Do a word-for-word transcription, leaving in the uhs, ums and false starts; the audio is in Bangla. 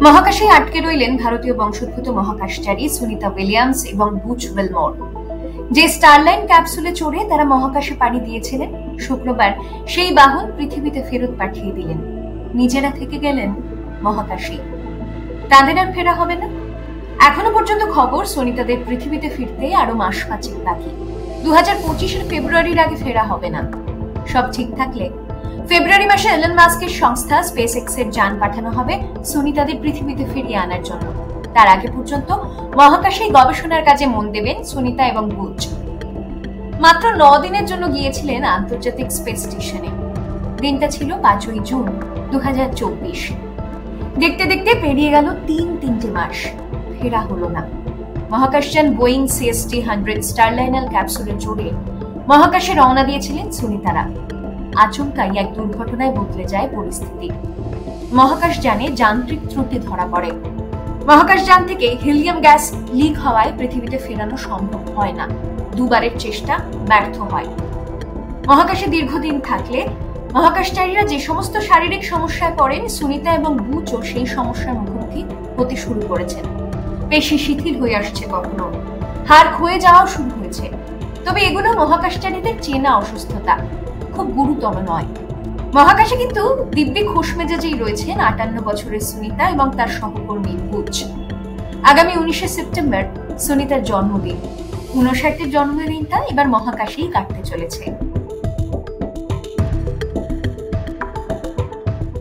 মহাকাশে আটকে রইলেন ভারতীয় বংশোদ্ভূত মহাকাশচারী সুনিতা উইলিয়ামস এবং বুচ উইলমোর। যে স্টারলাইন ক্যাপসুলে চড়ে তারা মহাকাশে পাড়ি দিয়েছিলেন, শুক্রবার সেই বাহন পৃথিবীতে ফেরত পাঠিয়ে দিলেন। নিজেরা থেকে গেলেন মহাকাশে। তাদের আর ফেরা হবে না। এখনো পর্যন্ত খবর, সুনিতাদের পৃথিবীতে ফিরতে আরো মাস পাঁচেক বাকি। দু হাজার পঁচিশের ফেব্রুয়ারির আগে ফেরা হবে না। সব ঠিক থাকলে ফেব্রুয়ারি মাসে এলন মাস্কের সংস্থা স্পেস এক্স এর যান পাঠানো হবে সুনিতাদের পৃথিবীতে ফিরিয়ে আনার জন্য। তার আগে পর্যন্ত মহাকাশে গবেষণার কাজে মন দেবেন সুনিতা এবং বুচ। মাত্র ন দিনের জন্য গিয়েছিলেন আন্তর্জাতিক স্পেস স্টেশনে। দিনটা ছিল পাঁচই জুন দু হাজার চব্বিশ। দেখতে দেখতে পেরিয়ে গেল তিন তিনটে মাস, ফেরা হলো না। মহাকাশযান বোয়িং সিএসটি হান্ড্রেড স্টারলাইনার ক্যাপসুলে চড়ে মহাকাশে রওনা দিয়েছিলেন সুনিতারা। আচমকাই এক দুর্ঘটনায় বদলে যায় পরিস্থিতি। মহাকাশযানে যান্ত্রিক ত্রুটি ধরা পড়ে। মহাকাশযান থেকে হিলিয়াম গ্যাস লিক হওয়ায় পৃথিবীতে ফেরানো সম্ভব হয় না। দুবারের চেষ্টা ব্যর্থ হয়। মহাকাশে দীর্ঘদিন থাকলে মহাকাশচারীরা যে সমস্ত শারীরিক সমস্যায় পড়েন, সুনিতা এবং বুচও সেই সমস্যার মুখোমুখি হতে শুরু করেছেন। পেশি শিথিল হয়ে আসছে, কখনো হাড় ক্ষয়ে যাওয়াও শুরু হয়েছে। তবে এগুলো মহাকাশচারীদের চেনা অসুস্থতা, খুব গুরুতর নয়। মহাকাশে কিন্তু দিব্যি খোশ মেজাজেই রয়েছেন আটান্ন বছরের সুনিতা এবং তার সহকর্মী বুচ। আগামী উনিশে সেপ্টেম্বর সুনিতার জন্মদিন। ঊনষাটের জন্মদিনটা এবার মহাকাশেই কাটতে চলেছে।